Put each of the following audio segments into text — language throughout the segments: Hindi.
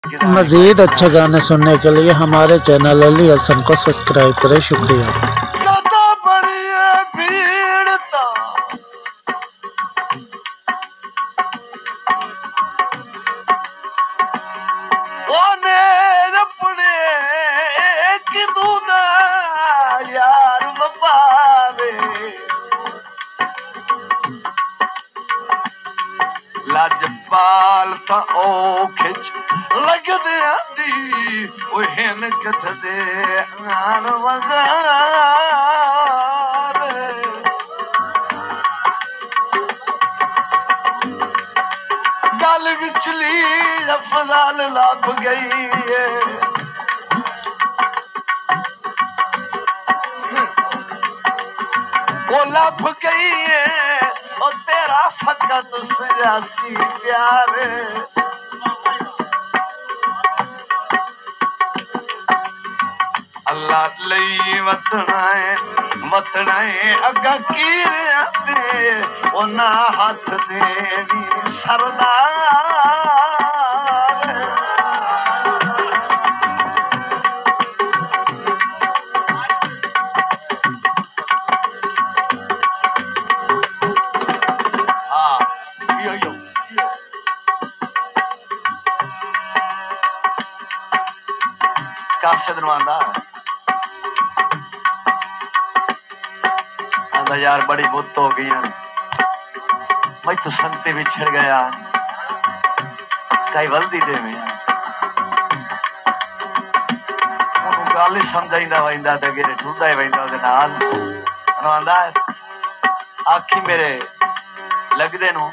मज़ीद अच्छे गाने सुनने के लिए हमारे चैनल अली हसन को सब्सक्राइब करें। शुक्रिया। लजपाल ता ओ खिच लगदे आंदी ओ हिन कथदे आन वगार गल विचली अफजाल लभ गई है वो लभ गई है ओ तेरा फकत सियासी प्यार अल्लाह लई वतना है अगा कीर आते ओ ना हाथ देवी सरदार आंदा यार बड़ी बुत हो गई मैं तो संते बिछड़ गया कई वल्दी दे में गल ही समझाइंदा वहिंदा ते अगे ठुलदा ही वहिंदा ओदे नाल आंदा आखी मेरे लगदे नु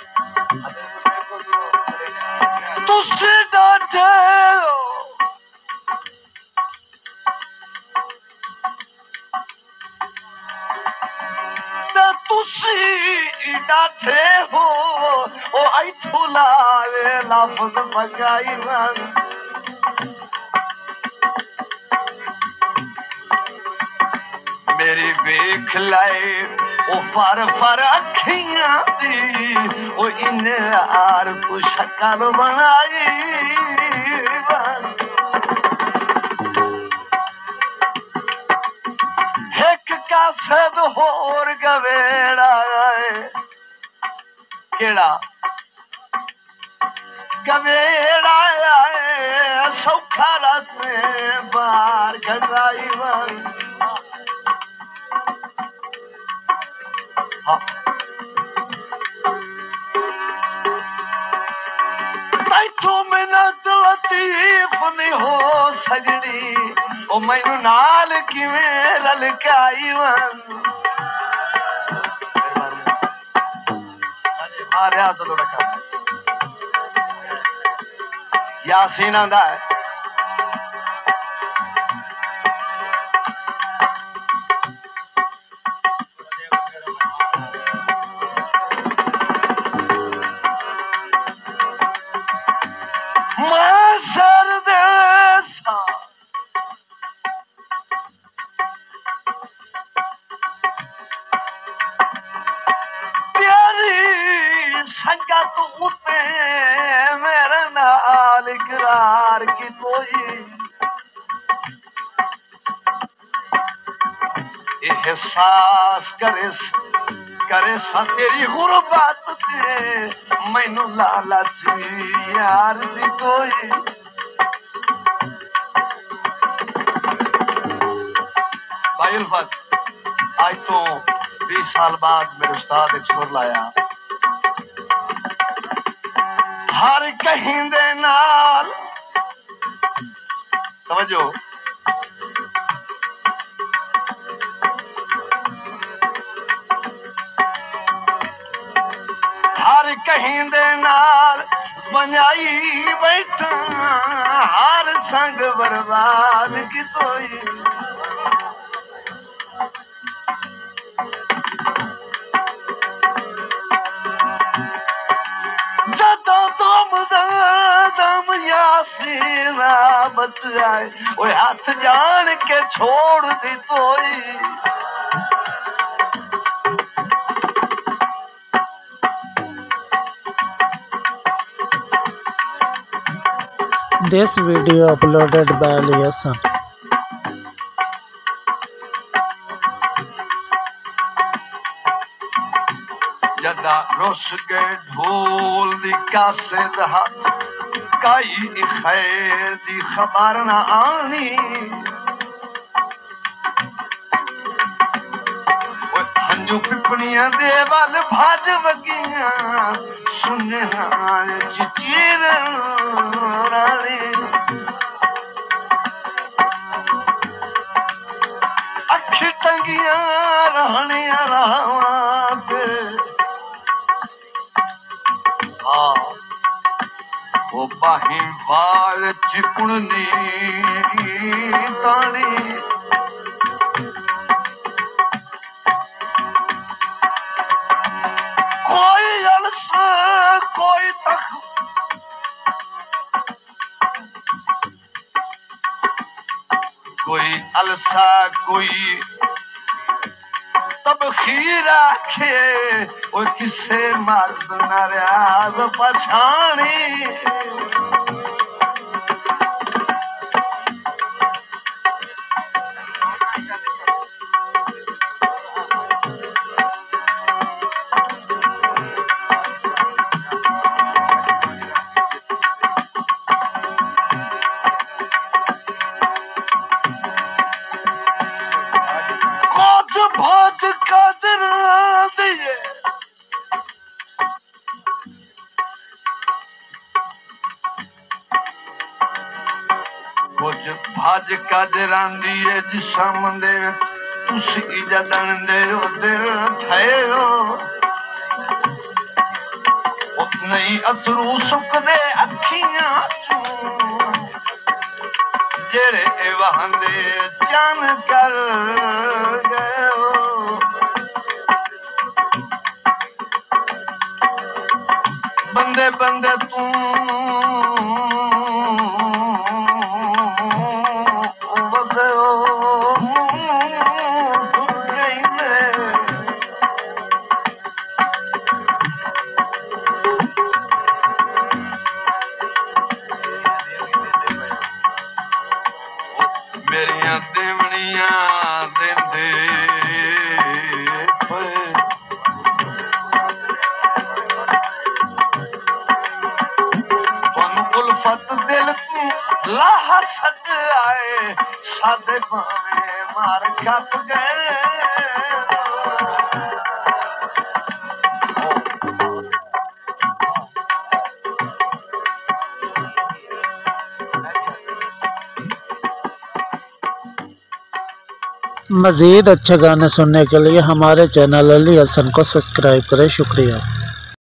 तुसी डाटे डाठे हो ओ आई फुलावे लफ्ज मगाई मेरी वेख लाए ओ फर अखियां दी ओ इन आर तू शक्ल बनाई एक कासद होर गवेड़ा केड़ा गवेड़ा सौखा रस बार खड़ाई तू मिन्नत लतीफ नहीं हो सजनी ओ मैनू नाल किवें ललकाई मारिया तो थोड़ा यासीन आंदा है मैं सरदेसा संगत उते मेरे नाल इकरार की कोई एहसास करे सा तेरी गुरबत से मैनू लालच यार दी कोई भाई उल्फत आज तो 20 साल बाद मेरे उस्ताद एक सुर लाया हर कहीं दे नाल समझो हर कहीं दे नाल बनाई बैठा हर संग बर्बाद की कोई दम यासीना बच जाए वो हाथ जान के छोड़ दी तोई This video uploaded by Ali Hassan. जदा रुस के ढोल दी कासे दा काई खैर दी खबर ना आनी हंजू पिपणियां दे वल भज वगियां सुनना चिचीर रानी अख टंगियां रहनियां रात वो बाही वाल चिकुणनी तानी कोई अलस कोई तख कोई अलसा कोई तब खीर आखे वो किसे मर्द नाराज पछाणी भोज कदर दिए कुछ भज कदरांदी है जिसम दे तुसी जदन दे दिल ठहरो नहीं अथरू सुकदे अखियां जेड़े वहंदे जान कर गए बंदे बंदे तू मेरिया देवनिया देंदे उल्फत दिल तू लाह सद आए सादे पावे मार कप गए मज़ीद अच्छे गाने सुनने के लिए हमारे चैनल अली हसन को सब्सक्राइब करें। शुक्रिया।